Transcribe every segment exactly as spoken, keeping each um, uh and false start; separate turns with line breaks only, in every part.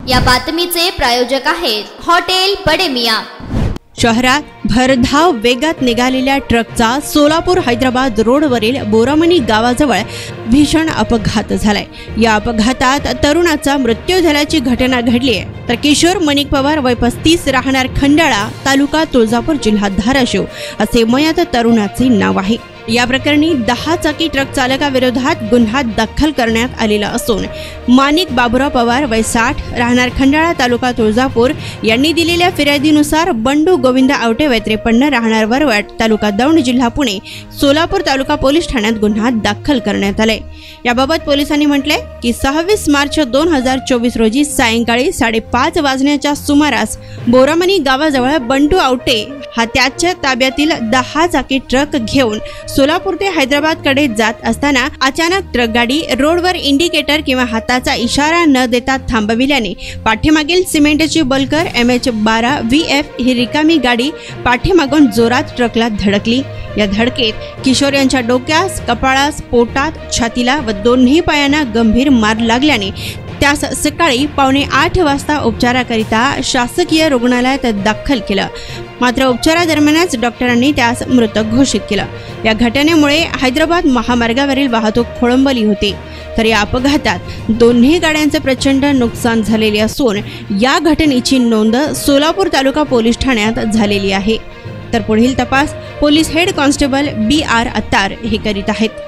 या बातमीचे प्रायोजक आहेत हॉटेल बडे मियां।
शहरात भरधाव वेगात निघालेल्या ट्रकचा सोलापूर हैदराबाद रोडवरील बोरामणी गावाजवळ भीषण अपघात झालाय। या अपघातात तरुणाचा मृत्यू झाल्याची घटना घडली आहे। तर किशोर मणिक पवार वय पस्तीस राहणार खंडाळा तालुका तुळजापूर जिल्हा धाराशिव असे मयत तरुणाचे नाव आहे। या प्रकरणी दहा चाकी ट्रक चालकाविरोधात गुन्हा दाखल करण्यात आलेला असून माणिक बाबुराव पवार वय साठ राहणार खंडाळा तालुका तुळजापूर यांनी दिलेल्या फिर्यादीनुसार बंडू गोविंद आवटे वय त्रेपन्न राहणार वरवट तालुका दौंड जिल्हा पुणे सोलापूर तालुका पोलीस ठाण्यात गुन्हा दाखल करण्यात आलाय। याबाबत पोलिसांनी म्हटले की सव्वीस मार्च दोन हजार चोवीस रोजी सायंकाळी साडेपाच वाजण्याच्या सुमारास बोरामणी गावाजवळ बंडू आवटे हा त्याच्या ताब्यातील दहा चाकी ट्रक घेऊन सोलापूर ते हैदराबाद कडे जात असताना अचानक ट्रक गाडी रोडवर इंडिकेटर किंवा हाताचा इशारा न देता थांबविल्याने पाठीमागील सिमेंटची बल्कर एम एच बारा व्ही एफ ही रिकामी गाडी पाठीमागून जोरात ट्रकला धडकली। या धडकेत किशोर यांच्या डोक्यास, कपाळास, पोटात, छातीला व दोन्ही पायांना गंभीर मार लागल्याने त्यास सकाळी पावणे आठ वाजता उपचाराकरिता शासकीय रुग्णालयात दाखल केलं। मात्र उपचारादरम्यानच डॉक्टरांनी त्यास मृत घोषित केलं। या घटनेमुळे हैदराबाद महामार्गावरील वाहतूक खोळंबली होती। तर या अपघातात दोन्ही गाड्यांचे प्रचंड नुकसान झालेले असून या घटनेची नोंद सोलापूर तालुका पोलीस ठाण्यात झालेली आहे। तर पुढील तपास police head constable B R Attar हे करीत आहेत।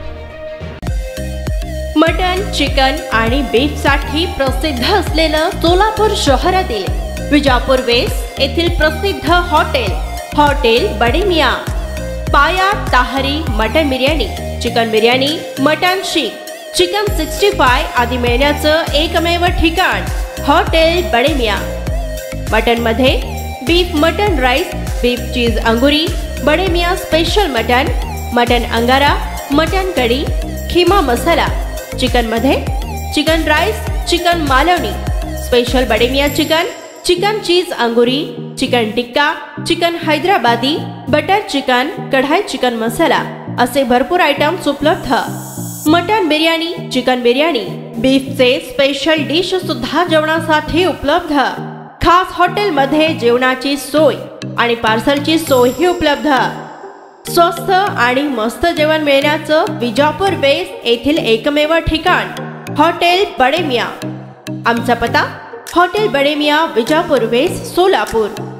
मटन, चिकन आणि बीफ साठी प्रसिद्ध असलेलं सोलापूर शहरातील विजापूर वेस्ट येथील प्रसिद्ध हॉटेल हॉटेल बडे मियां पाया ताहरी mutton biryani, chicken biryani, mutton शीख, चिकन सिक्स्टी फाय आदी मिळण्याचं एकमेव ठिकाण हॉटेल बडे मियां। मटन मध्ये beef mutton rice, beef cheese अंगुरी, Bade Miyan special mutton, mutton अंगारा, मटन कढी, खिमा मसाला। चिकन मध्ये chicken rice, chicken Malvani, special Bade Miyan chicken, chicken cheese अंगुरी, chicken tikka, chicken Hyderabadi, butter chicken, kadai chicken masala असे भरपूर आयटम्स उपलब्ध। Mutton biryani, chicken biryani, बीफचे special dish सुद्धा जेवणासाठी उपलब्ध। खास हॉटेल मध्ये जेवणाची सोय आणि पार्सलची सोयही उपलब्ध। स्वस्त आणि मस्त जेवण मिळण्याचं विजापूर वेस्ट येथील एकमेव ठिकाण हॉटेल बडे मियां। आमचा पत्ता हॉटेल बडे मियां, विजापूर वेस्ट, सोलापूर।